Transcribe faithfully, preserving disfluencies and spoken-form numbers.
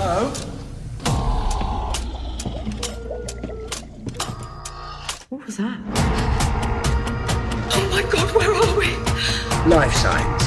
Uh-oh. What was that? Oh my God, where are we? Life sign.